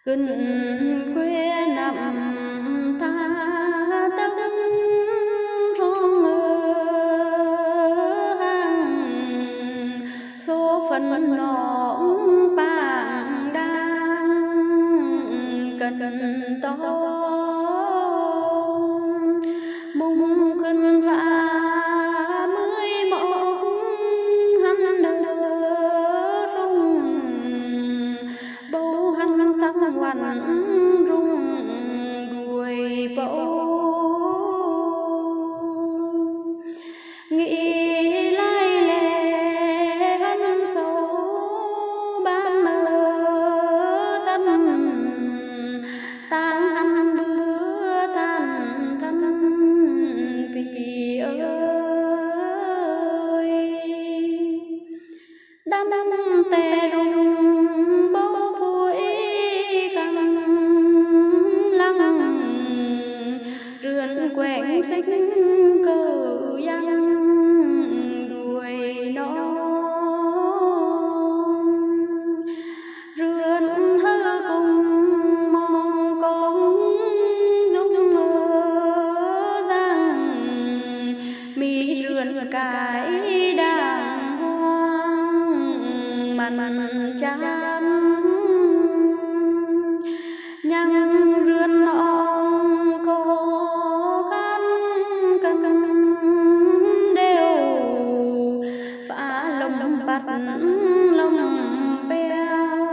Kinh quê nằm tha tấn rong hàng số phận nón bàng đang cần to mùng khinh vã mới mộng hắn nở rung bầu hắn sắc hoàn rung đuôi bầu nghĩ lai lệ hắn sâu ban nở tân tan hắn đưa tan thân vì ơi đam tè rung bố bụi căng lăng rườn quẹn xích cờ giăng đuôi nó rườn hơ cùng mong con dung mơ rằng mi rườn cái đàng hoàng mặn chán nhang rườn nọng có khăn cần đều phá lông bát lông béo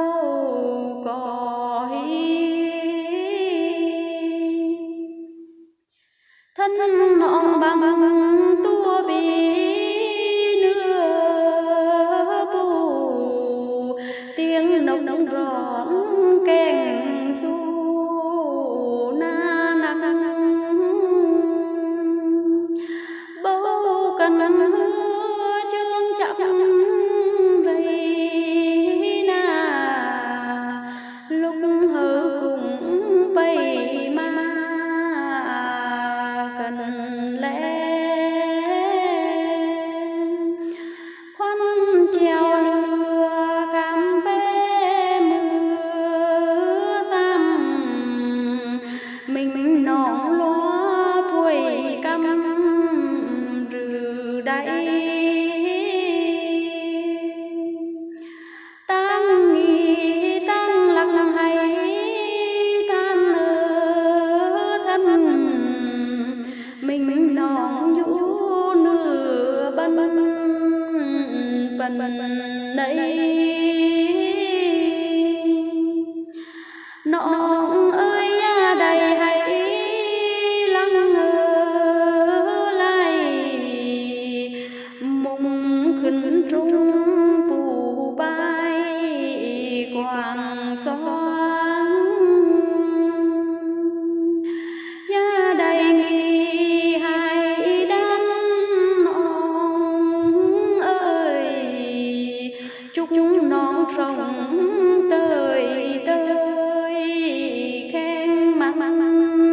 còi thân nọng bằng tua bì nửa bù tiếng nồng nồng rón kèn du na nắng bầu cần hứa chương chậm rầy na lúc hờ cùng bay ma cần lẽ khoan treo lừa cam bé mưa giam mình nón loa phôi cam rừ đáy tăng nghi tăng lặng hay tan nở thân mình nón nhũ nửa bần nấy nón ơi ya đầy hãy lắng ngơ lại mùng khinh trung phù bay quàng xoan ya đầy nghi hãy đan nón ơi chúc nón sống tới tới khen mặn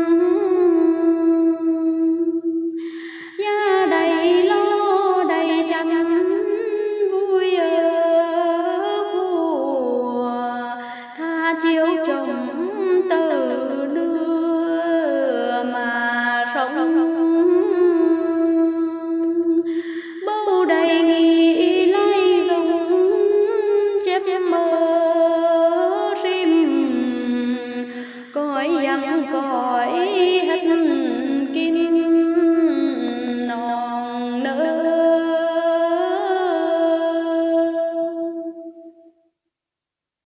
ya đầy lo đầy chăn vui ở của tha chiếu chồng từ nưa mà sống bầu đầy nghi lai rồng chép mơ rim cõi dặm cõi hết